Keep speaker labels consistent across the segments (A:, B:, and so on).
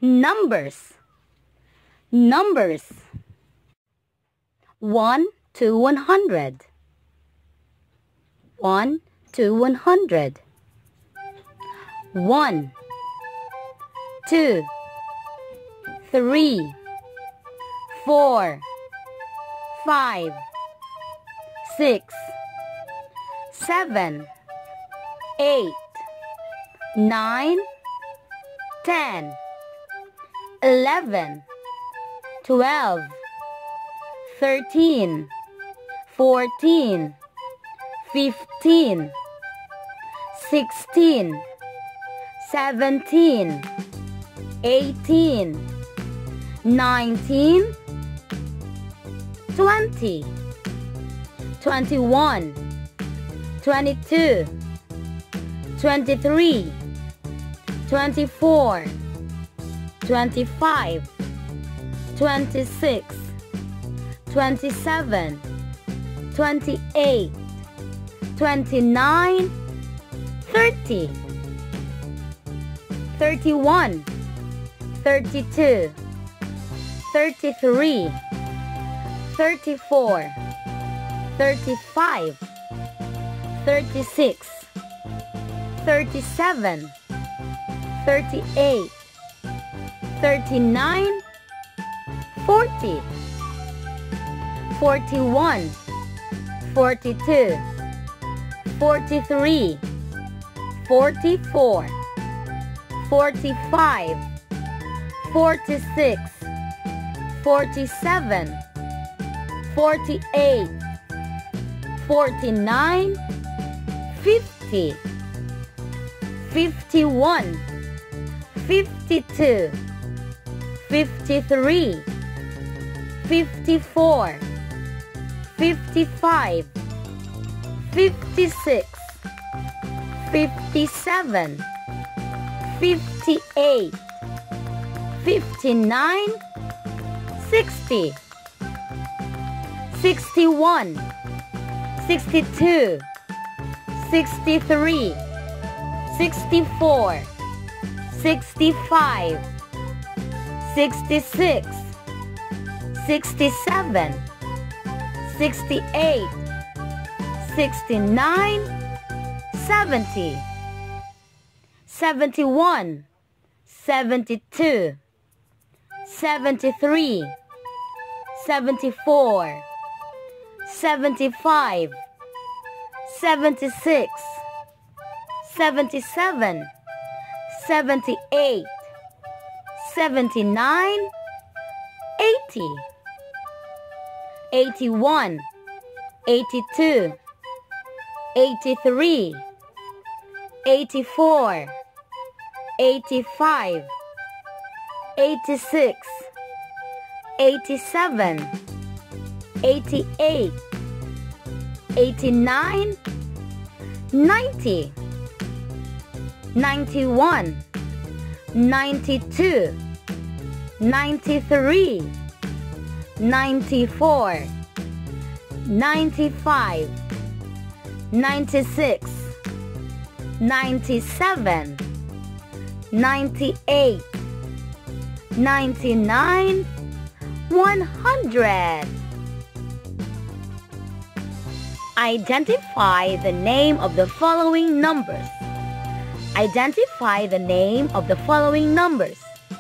A: Numbers. Numbers. 1 to 100. 1 to 100. 1, 2, 3, 4, 5, 6, 7, 8, 9, 10, 11, 12, 13, 14, 15, 16, 17, 18, 19, 20, 21, 22, 23, 24, 25, 26, 27, 28, 29, 30, 31, 32, 33, 34, 35, 36, 37, 38, 39, 40, 41, 42, 43, 44, 45, 46, 47, 48, 49, 50, 51, 52, 53, 54, 55, 56, 57, 58, 59, 60, 61, 62, 63, 64, 65, 66, 67, 68, 69, 70, 71, 72, 73, 74, 75, 76, 77, 78, 79, 80, 81, 82, 83, 84, 85, 86, 87, 88, 89, 90, 91, 92, 93, 94, 95, 96, 97, 98, 99, 100. Identify the name of the following numbers. Identify the name of the following numbers.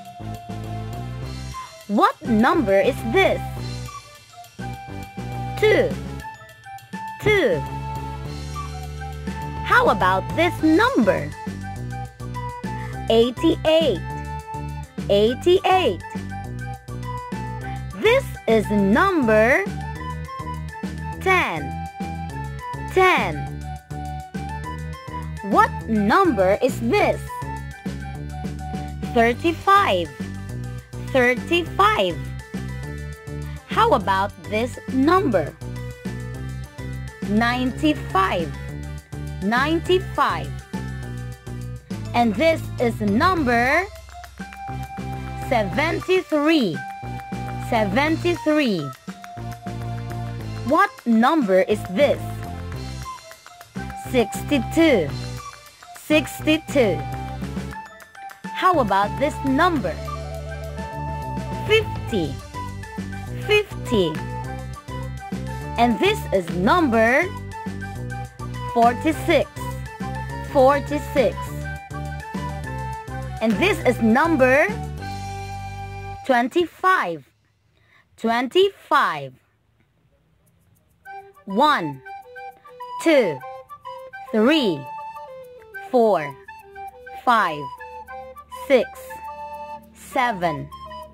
A: What number is this? 2. 2. How about this number? 88. 88. This is number 10. 10. What number is this? 35. 35. How about this number? 95. 95. And this is number 73. 73. What number is this? 62. 62. How about this number? 50. 50. And this is number 46. 46. And this is number 25. 25. 1, 2, 3, 4, 5, 6, 7,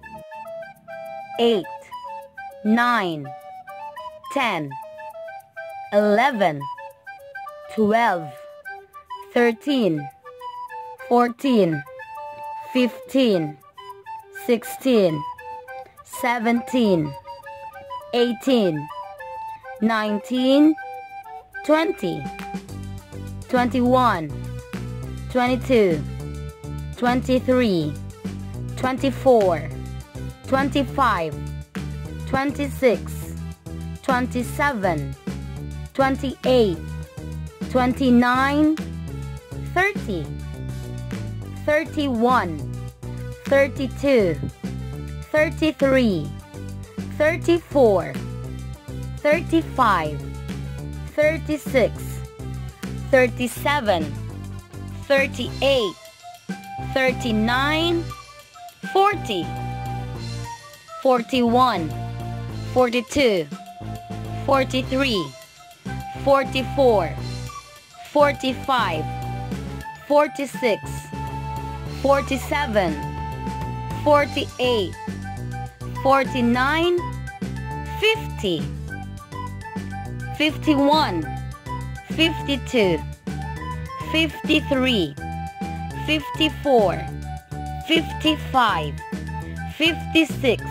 A: 8, 9, 10, 11, 12, 13, 14, 15, 16, 17, 18, 19, 20, 21, 22, 23, 24, 25, 26, 27, 28, 29, 30, 31, 32, 33, 34, 35, 36, 37, 38, 39, 40, 41, 42, 43, 44, 45, 46, 47, 48, 49, 50, 51, 52, 53, 54, 55, 56,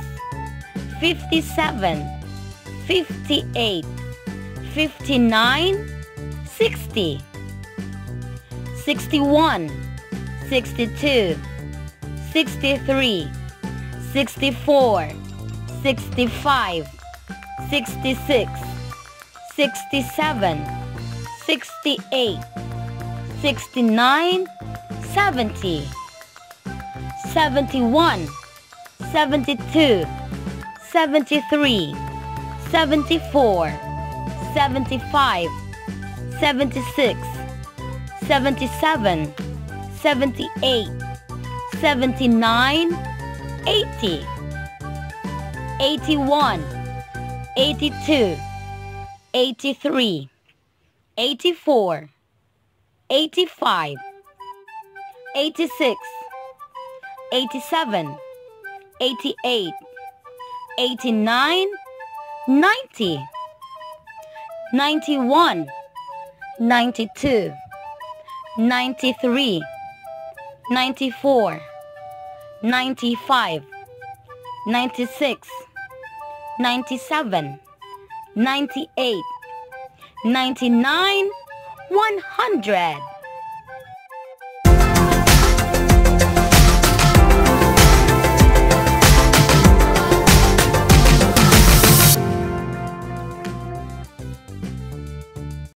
A: 57, 58, 59, 60, 61, 62, 63, 64, 65, 66, 67, 68, 69, 70, 71, 72, 73, 74, 75, 76, 77, 78, 79, 80, 81, 82, 83, 84, 85, 86, 87, 88, 89, 90, 91, 92, 93, 94, 95, 96, 97, 98, 99, 100.